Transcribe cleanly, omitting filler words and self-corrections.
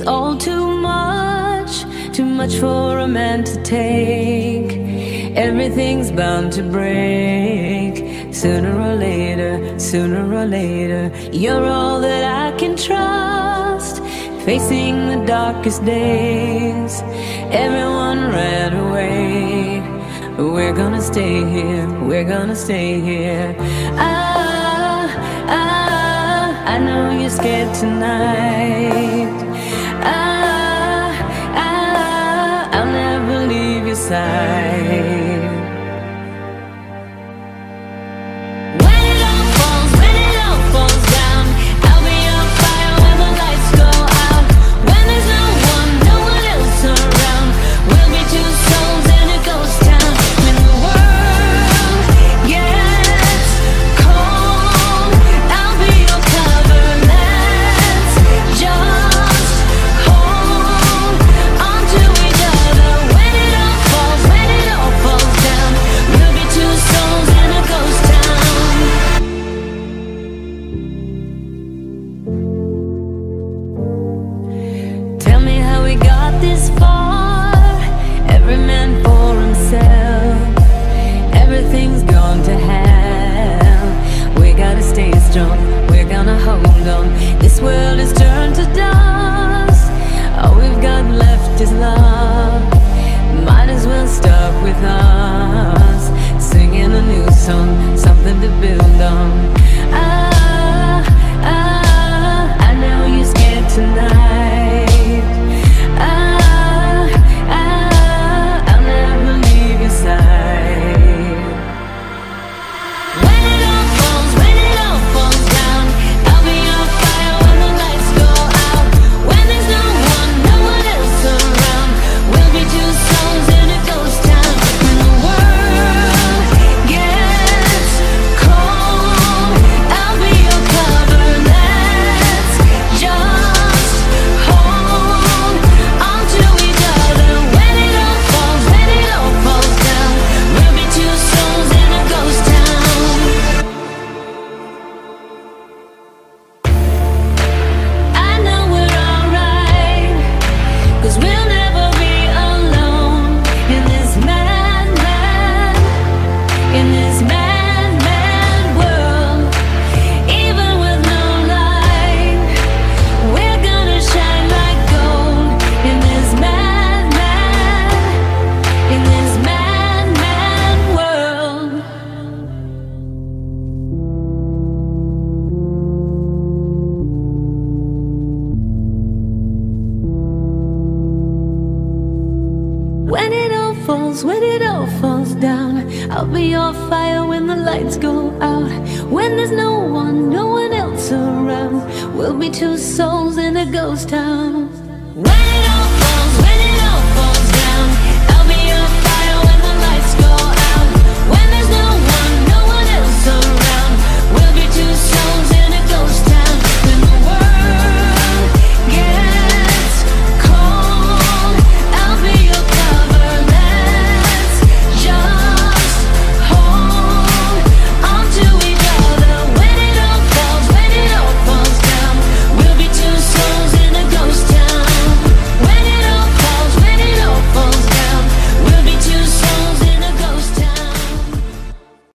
all too much for a man to take. Everything's bound to break. Sooner or later, you're all that I can trust. Facing the darkest days, everyone ran away. We're gonna stay here, we're gonna stay here. I know you're scared tonight. I'll never leave your side. When it all falls down, I'll be on fire when the lights go out. When there's no one else around, we'll be two souls in a ghost town. When the world gets cold, I'll be your cover. Let's just hold on to each other. When it all falls down, we'll be two souls in a ghost town. Tell me how we got this far. Every man for himself. Everything's gone to hell. We gotta stay strong, we're gonna hold on. This world has turned to dust. All we've got left is love. Might as well start with us, singing a new song, something to build on. I know you're scared tonight. I'll never leave your side. When it all falls down, I'll be on fire when the lights go out. When there's no one else around, we'll be two souls in a ghost town. When the world gets cold, I'll be your cover. Let's just hold on to each other. When it all falls down, we'll be two souls in a ghost town. I know we're alright, 'cause we'll never be alone in this madman world. Even with no light, we're gonna shine like gold in this madman world. When it all falls down, I'll be your fire when the lights go out. When there's no one else around, we'll be two souls in a ghost town. When it all